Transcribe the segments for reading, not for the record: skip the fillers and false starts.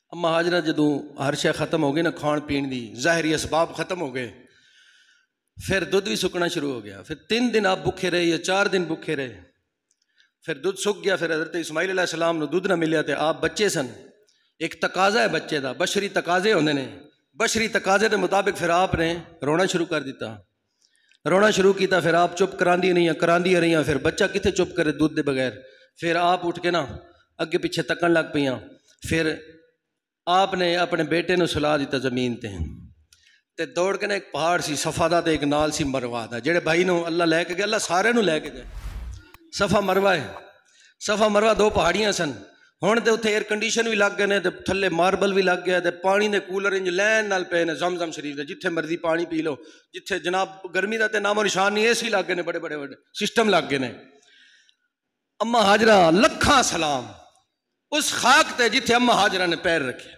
اما ہاجرہ جدوں ہر شے ختم ہو گئی نا، کھان پین دی ظاہری اسباب ختم ہو گئے، پھر دودھ بھی سکنا شروع ہو گیا. پھر 3 دن آپ بھوکے رہے یا 4 دن بھوکے رہے، پھر دودھ سک گیا. پھر حضرت اسماعیل علیہ السلام نو دودھ نہ ملیا تے آپ بچے سن. ایک تقاضا ہے بچے دا، بشری تقاضے ہوندے نے. بشری تقاضے دے مطابق پھر آپ نے رونا شروع کر دیتا، رونا شروع کیتا. پھر آپ چپ کراندی رہیاں. پھر بچہ کتنے چپ کرے دودھ دے بغیر. پھر آپ اٹھ کے نا اگے پیچھے تکن لگ پیاں. پھر آپ نے اپنے بیٹے نو سلا دیتا زمین تے دوڑ کے نا ایک پہاڑ سی صفا دا تے ایک نال سی مروا دا، جڑے بھائی نو اللہ لے کے گیا، اللہ سارے نو لے کے گئے. صفا مروا ہے، صفا مروا 2 پہاڑیاں سن. ہن تے اتنے ایئر کنڈیشن بھی لگ گئے نے تے تھلے ماربل بھی لگ گیا تے پانی دے کولر انج لین نال پے نے زمزم شریف دے، جتھے مرضی پانی پی لو. جتھے جناب گرمی دا تے نام و نشان نہیں، اے سی لگ گئے نے، بڑے بڑے سسٹم لگ گئے نے. اما ہاجرہ لکھاں سلام اس خاک تے جتھے اما ہاجرہ نے پیر رکھے.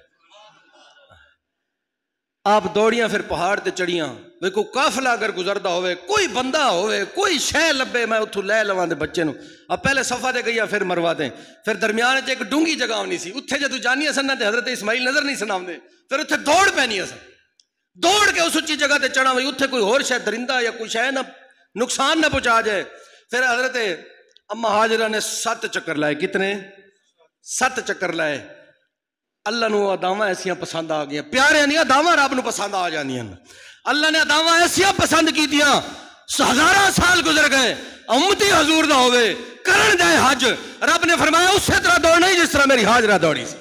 آپ دوڑیاں پھر پہاڑ تے چڑھیاں. وے کوئی قافلہ اگر گزردا ہوئے، کوئی بندہ ہوئے، کوئی شے لبے، میں اتھوں لے لواں دے بچے نو. اب پہلے صفا تے گئی پھر مروا تے. پھر درمیان چ ایک ڈونگی جگہ ہونی سی، اتھے جدوں جانیاں سن تے حضرت اسماعیل نظر نہیں سن آوندے. پھر اتھے دوڑ پینیاں سن، دوڑ کے اس اچھی جگہ تے چڑھا وئی، اتھے کوئی ہور شے درندہ یا کوئی شے نہ نقصان نہ پہنچا جائے. پھر حضرت اما ہاجرہ نے 7 چکر لائے. کتنے؟ 7 چکر لائے. اللہ نو اداواں ایسیاں پسند آ گئیاں، پیارے نہیں اداواں رب نو پسند آ جانیاں. اللہ نے اداواں ایسیاں پسند کیتیاں، 1000 سال گزر گئے، امتی حضور دا ہوئے کرن جائے حج، رب نے فرمایا اسی طرح دوڑنا ہی جس طرح میری ہاجرہ دوڑی سی.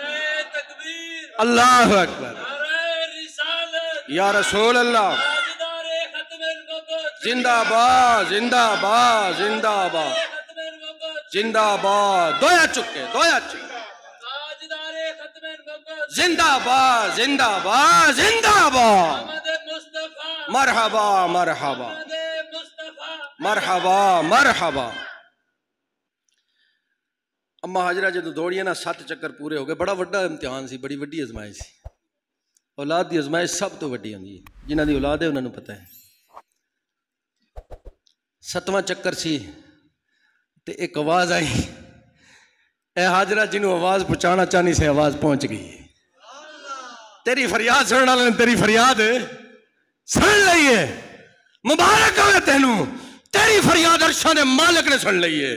اللہ اکبر، یا رسول اللہ، زندہ باد زندہ باد زندہ باد زندہ باد. دویا چکے زندہ باد زندہ باد زندہ باد. مرحبا مرحبا مرحبا مرحبا. اما ہاجرہ جدوں دوڑیاں نا 7 چکر پورے ہو گئے. بڑا وڈا امتحان سی، بڑی وڈی ازمائش سی. اولاد دی ازمائش سب تو وڈی ہوندی ہے، جنہاں دی اولاد ہے انہاں نوں پتہ ہے. 7واں چکر سی تے ایک آواز آئی. اے ہاجرہ جنوں آواز پہنچانا چاہنی سے آواز پہنچ گئی. تیری فریاد سننے والے نے تیری فریاد سن لئی ہے. مبارک ہوئے تینوں، تیری فریاد عرشاں دے مالک نے سن لئی ہے.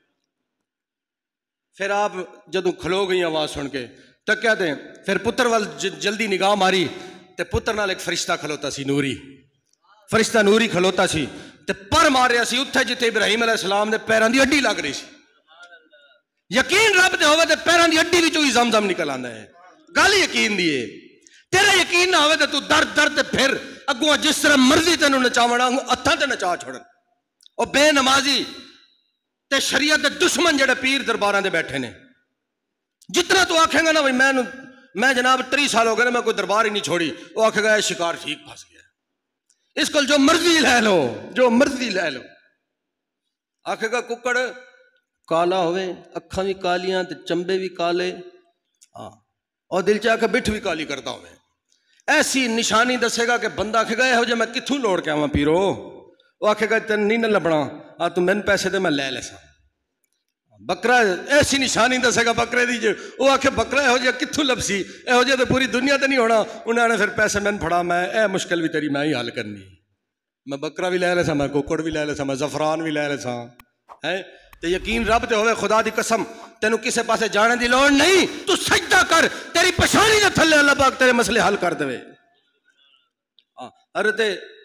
پھر آپ جدوں کھلو گئی آواز سن کے تکیا تے پھر پتر وال جلدی نگاہ ماری تے پتر نال ایک فرشتہ کھلوتا سی، نوری فرشتہ نوری کھلوتا سی تے پر ماریا سی اتھے جتھے ابراہیم علیہ السلام دے پیراں دی ہڈی لگ رہی سی. یقین رب تے ہوئے تے پیراں دی ہڈی وچوں ہی زمزم نکل آندا ہے. گل یقین دی ہے. تیرا یقین نہ ہوئے تے تو در تے پھر اگوں جس طرح مرضی تینوں نچاونا ہتھاں تے نچا چھوڑن. او بے نمازی تے شریعت دے دشمن جڑے پیر درباراں دے بیٹھے نے، جتنا تو آکھیں گا نا بھائی میں جناب 30 سال ہو گئے نا میں کوئی دربار ہی نہیں چھوڑی، وہ آکھے گا شکار ٹھیک پھنس گیا، اس کو جو مرضی لے لو جو مرضی لے لو. آکھے گا ککڑ کالا ہوئے، اکھاں بھی کالیاں تے چمبے بھی کالے، اور دل چاہ کے بٹھ بھی کالی کرتا ہوئے. ایسی نشانی دسے گا کہ بندہ آکھے گا یہو جے میں کتھوں لوڑ کے آواں پیرو. وہ آکھے گا تین نہیں نہ لبنا، تو میں پیسے دے میں لے لے سا. بکرا ایسی نشانی دسے گا بکرے دی، وہ آکھے بکرا یہو جے کتھوں لبسی، یہو جے تو پوری دنیا تے نہیں ہونا. انہوں نے پھر پیسے میں پھڑا، میں اے مشکل بھی تیری میں ہی حل کرنی، میں بکرا بھی لے لے سا، میں کوکڑ بھی لے لے سا، میں زفران بھی لے لے سا. تے یقین رب تے ہوئے، خدا دی قسم تینوں کسے پاسے جانے دی لوڑ نہیں، تو سجدہ کر، تیری پچھانی دے تھلے اللہ پاک تیرے مسئلے حل کر دے. حضرت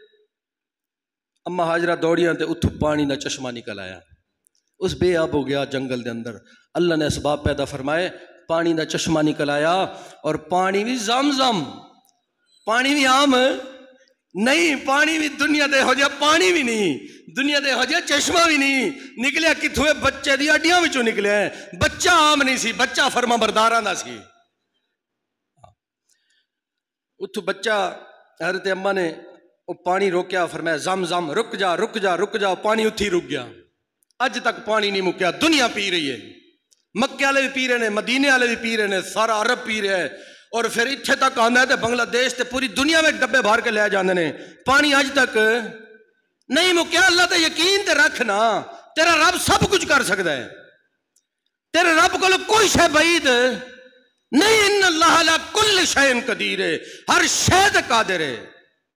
اما ہاجرہ دوڑیاں تے اتھوں پانی دا چشمہ نکل آیا. اس بے آب ہو گیا جنگل دے اندر، اللہ نے اسباب پیدا فرمائے، پانی دا چشمہ نکل آیا. اور پانی بھی زمزم، پانی بھی عام نہیں، پانی بھی دنیا دے ہو جائے، پانی بھی نہیں دنیا دے ہو جائے، چشمہ بھی نہیں نکلیا کتھوں ہے، بچے دی ہڈیاں وچوں نکلیا ہے. بچہ عام نہیں سی، بچہ فرما برداراں دا سی. اتھوں بچہ حضرت اماں نے وہ پانی روکیا، فرمایا زم زم رک جا رک جا رک جا. پانی اتھی رک گیا. اج تک پانی نہیں مکیا، دنیا پی رہی ہے. مکے والے بھی پی رہے ہیں، مدینے والے بھی پی رہے ہیں، سارا عرب پی رہا ہے. اور پھر اتھے تک آنا ہے تو بنگلہ دیش تے پوری دنیا میں ڈبے بھر کے لے جاندے نے. پانی اج تک نہیں مکیا. اللہ تے یقین تے رکھنا، تیرا رب سب کچھ کر سکتا ہے. تیرے رب کو کوئی شے بعید نہیں، ان اللہ علی کل شیء قدیر ہے، ہر شے تے قادر ہے۔